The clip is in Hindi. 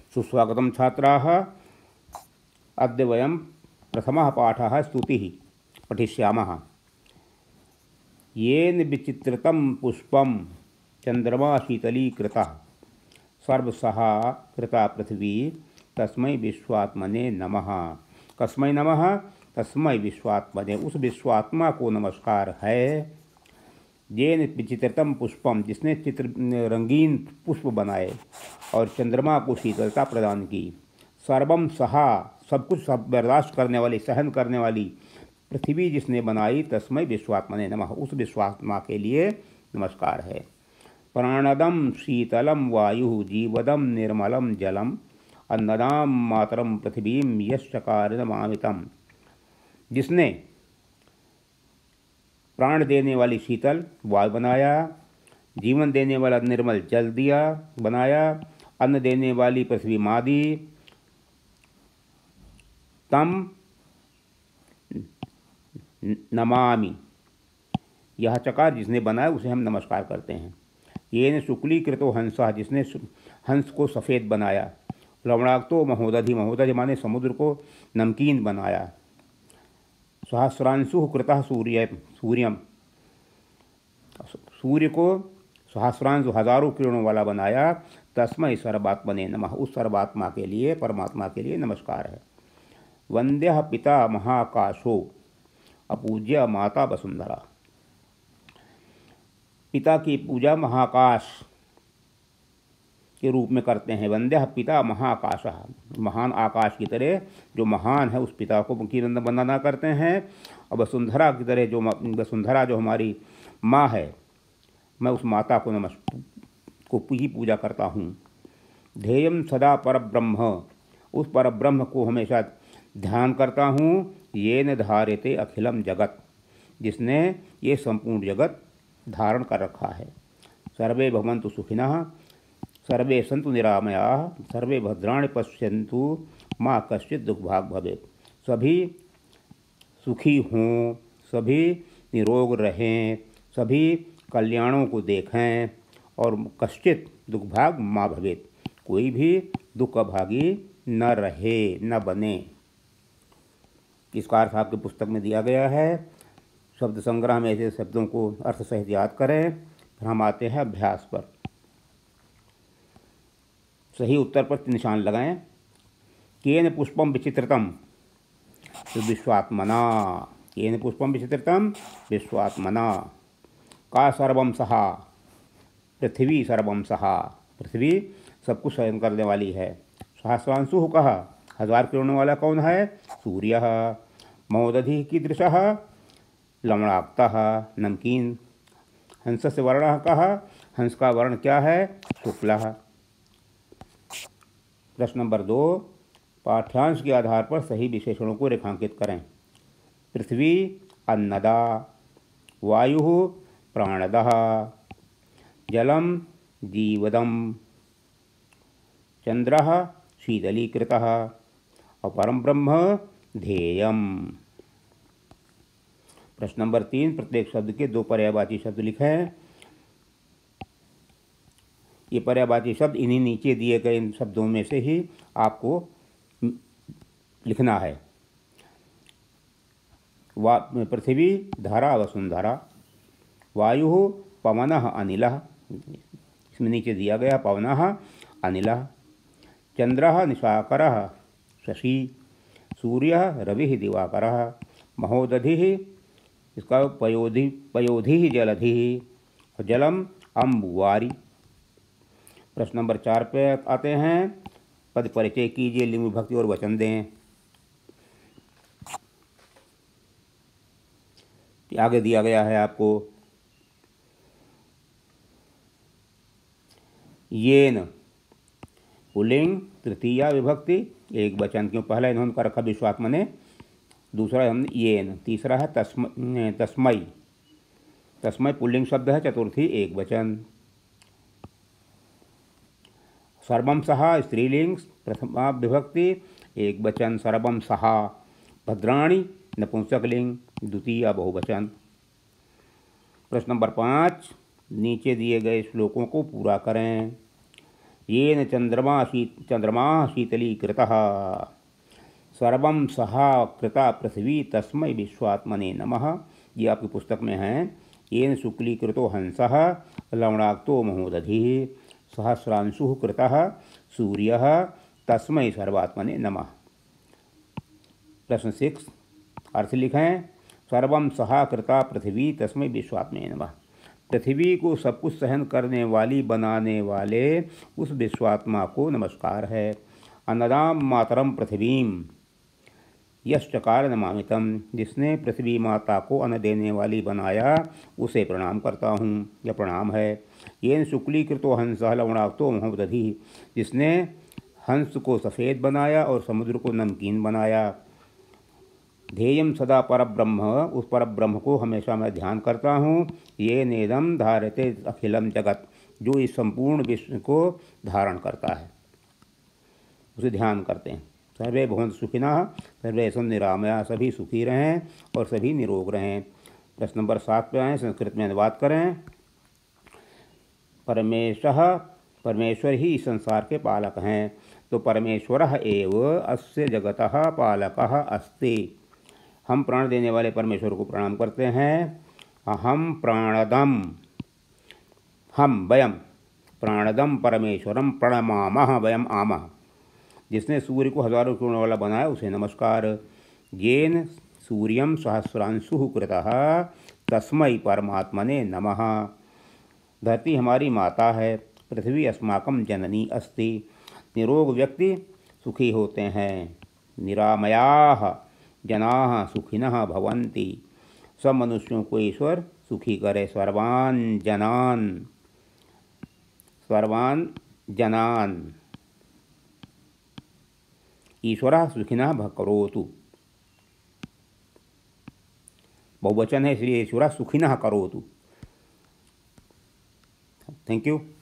सुस्वागतं छात्राः। अद्य वयं प्रथमः पाठः स्तुतिः पठिष्यामः। येन विचित्रतं पुष्पं चन्द्रमा शीतलीकृतः सर्वसहा कृता पृथ्वी तस्मै विश्वात्मने नमः। कस्मै नमः? तस्मै विश्वात्मने, उस विश्वात्मा को नमस्कार है। येन विचित्रतम पुष्पम, जिसने रंगीन पुष्प बनाए और चंद्रमा को शीतलता प्रदान की। सर्वम सहा, सब कुछ सब बर्दाश्त करने वाली, सहन करने वाली पृथ्वी जिसने बनाई, तस्मै विश्वात्मने नमः, उस विश्वात्मा के लिए नमस्कार है। प्राणदम शीतलम वायु जीवदम निर्मलम जलम अन्नदाम मातरम पृथ्वीम यश्चकारिणमामितम, जिसने प्राण देने वाली शीतल वायु बनाया, जीवन देने वाला निर्मल जल दिया बनाया, अन्न देने वाली पृथ्वी माँ दी, तम नमामि, यह चकार जिसने बनाया उसे हम नमस्कार करते हैं। येन शुक्लीकृतो हंसा, जिसने हंस को सफ़ेद बनाया। लवणाक्तो महोदधि, महोदधि माने समुद्र को नमकीन बनाया। सहस्रांशु कृतः सूर्यम, सूर्य को सहस्रांशु हजारों किरणों वाला बनाया। तस्मै सर्वात्मने नमः, उस सर्वात्मा के लिए, परमात्मा के लिए नमस्कार है। वंद्यः पिता महाकाशो अपूज्य माता वसुंधरा, पिता की पूजा महाकाश के रूप में करते हैं। वंद्यः पिता महाकाशः, महान आकाश की तरह जो महान है उस पिता को की वंदना करते हैं। और वसुंधरा की तरह जो वसुंधरा जो हमारी माँ है, मैं उस माता को ही पूजा करता हूँ। ध्येयम सदा परब्रह्म, उस परब्रह्म को हमेशा ध्यान करता हूँ। येन धार्यते अखिलम जगत, जिसने ये संपूर्ण जगत धारण कर रखा है। सर्वे भवन्तु सुखिनः सर्वे सन्तु निरामयाः सर्वे भद्राणि पश्यन्तु मा कश्चित् दुःखभाग् भवेत्, सभी सुखी हों, सभी निरोग रहें, सभी कल्याणों को देखें और कश्चित् दुःखभाग् मा भवेत्, कोई भी दुख का भागी न रहे, न बने। इसका अर्थ आपकी पुस्तक में दिया गया है। शब्द संग्रह में ऐसे शब्दों को अर्थ सहित याद करें। फिर हम आते हैं अभ्यास पर। सही उत्तर पर निशान लगाएं। केन पुष्पम विचित्रतम, तो विश्वात्मना, केन पुष्पम विचित्रतम विश्वात्मना। का सर्वम सहा, पृथ्वी सर्वम सहा, पृथ्वी सब कुछ सहन करने वाली है। सहस्रांशु कहा, हजार किरणों वाला कौन है? सूर्य। महोदधि कीदृशः, लवणाक्तः, नमकीन। हंस से वर्णः कहा, हंस का वर्ण क्या है? शुक्लः। प्रश्न नंबर 2, पाठ्यांश के आधार पर सही विशेषणों को रेखांकित करें। पृथ्वी अन्नदा, वायु प्राणदः, जलम जीवदम, चंद्रः शीतलीकृतः और परम ब्रह्म ध्येयम। प्रश्न नंबर 3, प्रत्येक शब्द के 2 पर्यायवाची शब्द लिखें। ये पर्यायवाची शब्द इन्हीं नीचे दिए गए इन शब्दों में से ही आपको लिखना है। पृथ्वी धरा वसुंधरा, वायु पवनः अनिलः, इसमें नीचे दिया गया पवनः अनिलः। चंद्रः निशाकरः शशि, सूर्यः रविः दिवाकरः। महोदधिः, इसका पयोधिः जलधिः, जलम अम्बुवारी। प्रश्न नंबर 4 पे आते हैं। पद परिचय कीजिए, लिंग विभक्ति और वचन दें। आगे दिया गया है आपको। येन पुल्लिंग, तृतीया विभक्ति, एक वचन। क्यों? पहला इन्होंने कर रखा विश्वात्मने, दूसरा हमने येन, तीसरा है तस्मै। तस्मै पुल्लिंग शब्द है, चतुर्थी एक वचन। सर्वम सहा स्त्रीलिंग, प्रथमा विभक्ति, एक वचन, सर्वम सहा। भद्राणि नपुंसकलिंग, द्वितीय बहुवचन। प्रश्न नंबर 5, नीचे दिए गए श्लोकों को पूरा करें। येन चंद्रमा शीतलीकृतः सर्वं सहा कृता पृथ्वी तस्मै विश्वात्मने नमः। ये आपकी पुस्तक में है। येन शुक्लीकृतो हंसः लवणाक्तो महोदधिः सहस्रांशुः कृतः सूर्यः तस्मै सर्वात्मने नमः। प्रश्न 6 अर्थ लिखें। सर्वं सहा कृता पृथ्वी तस्मै विश्वात्मने नमः। पृथ्वी को सब कुछ सहन करने वाली बनाने वाले उस विश्वात्मा को नमस्कार है। अन्नदाम मातरम पृथ्वीम यश्चकार नमामितम। जिसने पृथ्वी माता को अन्न देने वाली बनाया उसे प्रणाम करता हूँ, यह प्रणाम है। येन शुक्लीकृतो हंसः लवणाक्तो महोदधिः। जिसने हंस को सफ़ेद बनाया और समुद्र को नमकीन बनाया। ध्येयम सदा परब्रह्म, उस परब्रह्म को हमेशा मैं ध्यान करता हूँ। ये नेदम धारते अखिलम जगत, जो इस संपूर्ण विश्व को धारण करता है, उसे ध्यान करते हैं। सर्वे भवन्तु सुखिनः, सर्वे सन्तु निरामयाः। सभी सुखी रहें और सभी निरोग रहें। प्रश्न नंबर 7 पे आएँ, संस्कृत में अनुवाद करें। परमेश्वर ही इस संसार के पालक हैं, तो परमेश्वरः एव अस्य जगतः पालकः अस्ति। हम प्राण देने वाले परमेश्वर को प्रणाम करते हैं। अहम प्राणदम, हम वयम प्राणदम परमेश्वरम प्रणमामः वयम आमः। जिसने सूर्य को हजारों किरणों वाला बनाया उसे नमस्कार। येन सूर्यम सहस्रांशुः कृतः तस्मै परमात्मने नमः। धरती हमारी माता है, पृथ्वी अस्माकं जननी अस्ति। निरोग व्यक्ति सुखी होते हैं। निरामयाः जनाः सुखिनः भवन्ति। सब मनुष्यों को ईश्वर सुखी करे। सर्वान् जनान् ईश्वरः सुखिनः करोतु। बहुवचन है, इसलिए ईश्वरः सुखिनः करोतु। Thank you.